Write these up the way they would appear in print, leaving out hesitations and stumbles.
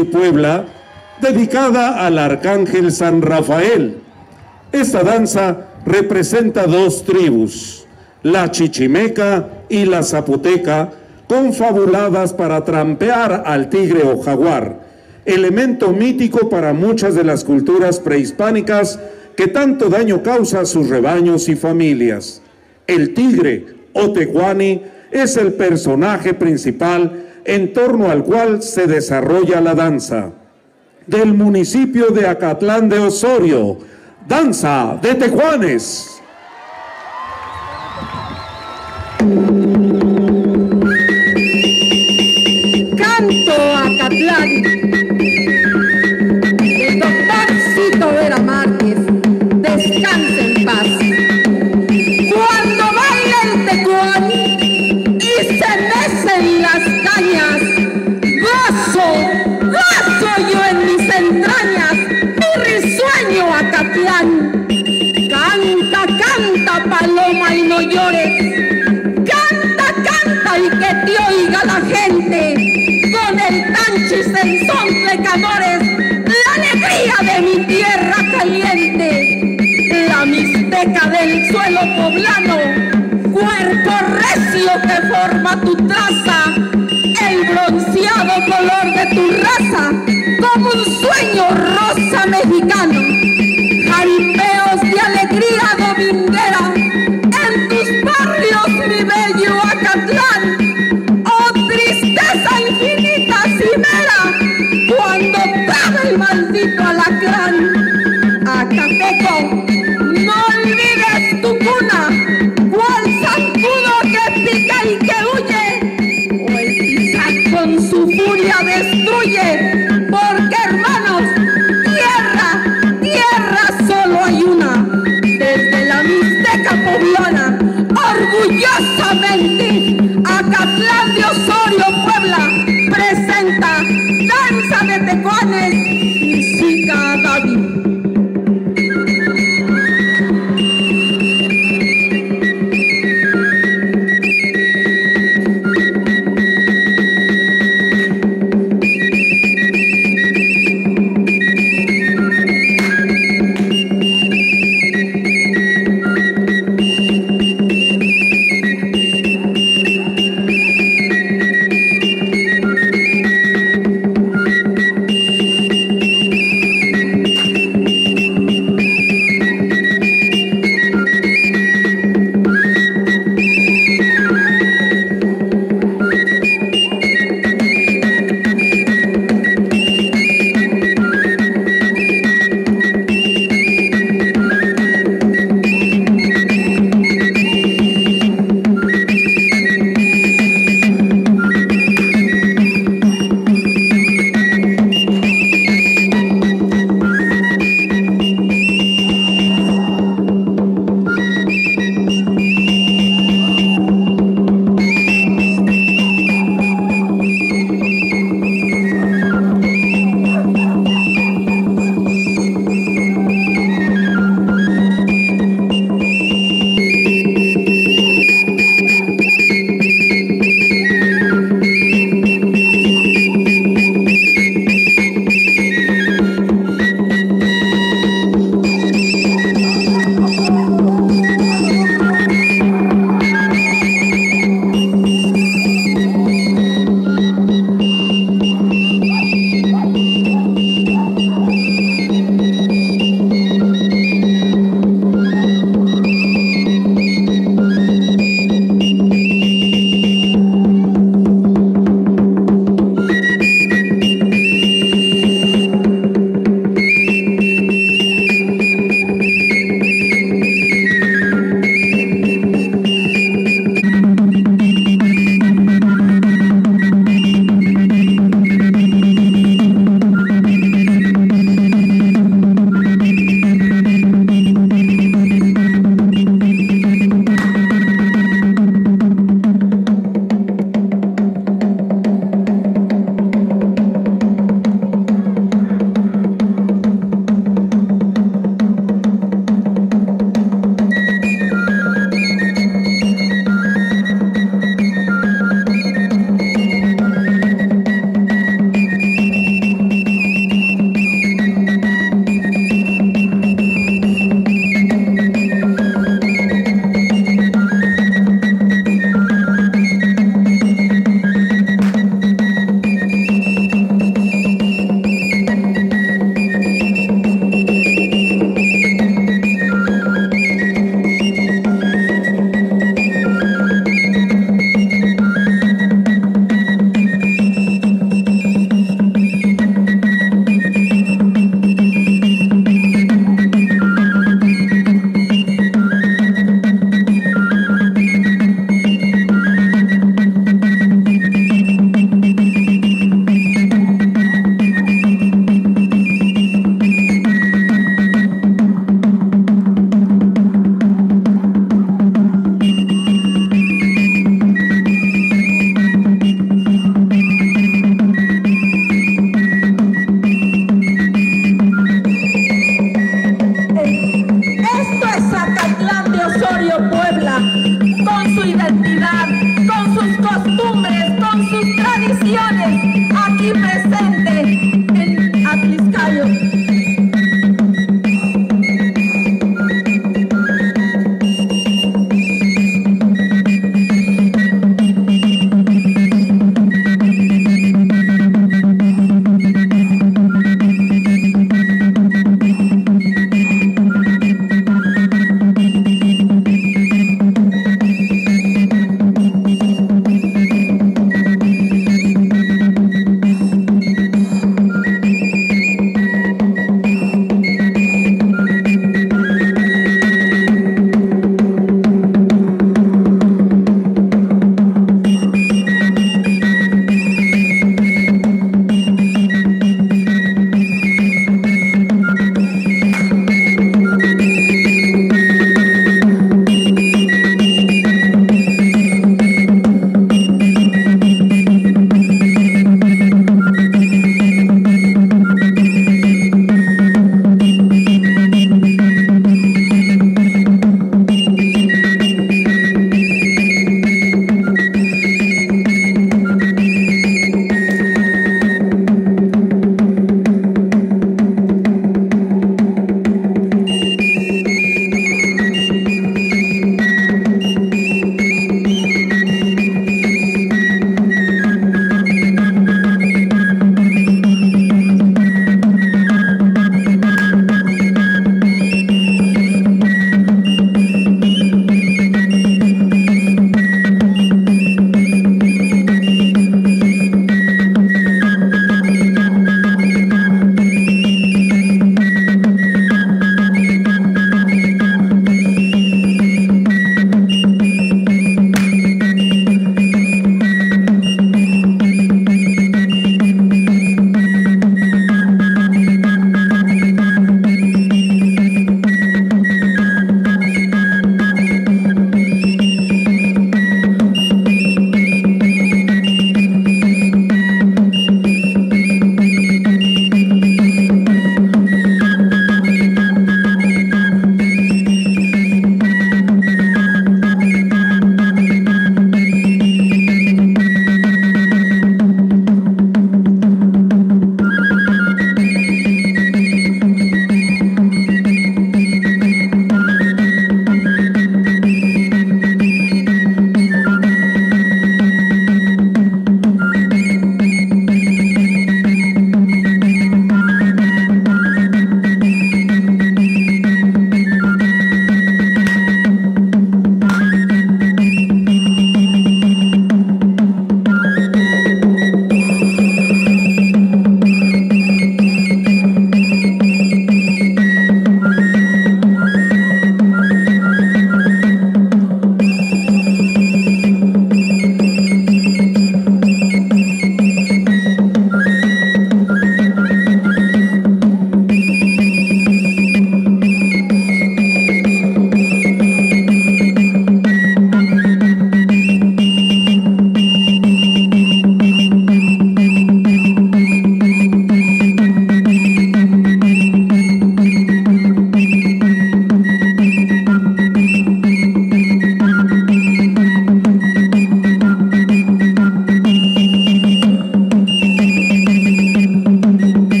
y Puebla, dedicada al arcángel San Rafael. Esta danza representa dos tribus, la chichimeca y la zapoteca, confabuladas para trampear al tigre o jaguar, elemento mítico para muchas de las culturas prehispánicas que tanto daño causa a sus rebaños y familias. El tigre o tecuani es el personaje principal en torno al cual se desarrolla la danza. Del municipio de Acatlán de Osorio, danza de tecuanes. Canto Acatlán, el doctorcito Vera Márquez, descanse en paz. Cuando baila el tecuani y se mecen las cañas, gozo yo en mis entrañas, mi risueño Acatlán. Canta, canta, paloma, y no llores. Canta, canta, y que te oiga la gente. Con el tanchis en son pecadores, la alegría de mi tierra caliente. La mixteca del suelo poblano, cuerpo recio que forma tu traza, el bronceado color de tu raza, como un sueño rosa mexicano. Jaripeos de alegría dominguera en tus barrios, mi bello Acatlán. Oh, tristeza infinita cimera, cuando traga el maldito alacrán. Acateco, no olvides tu cuna, cual zancudo que pica y que huye, o el Tizac con su furia destruye, porque hermanos, tierra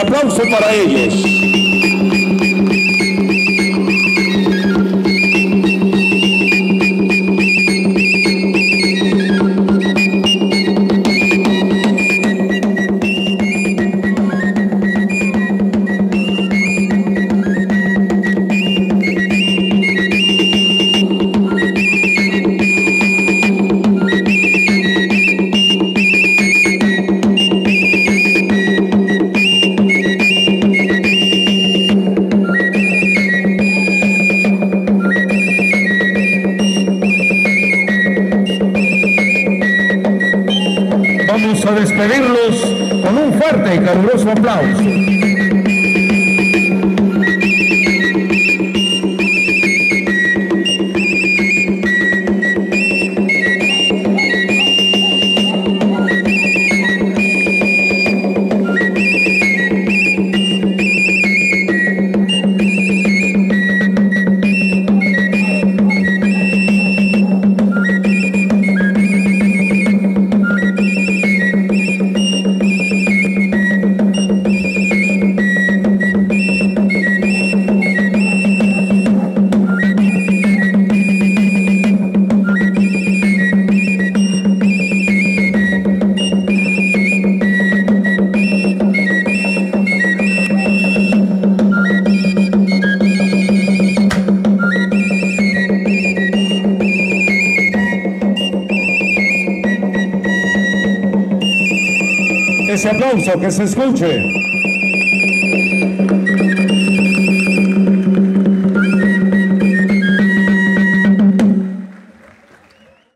aplauso para ellos. Vamos a despedirlos con un fuerte y caluroso aplauso. Ese aplauso que se escuche.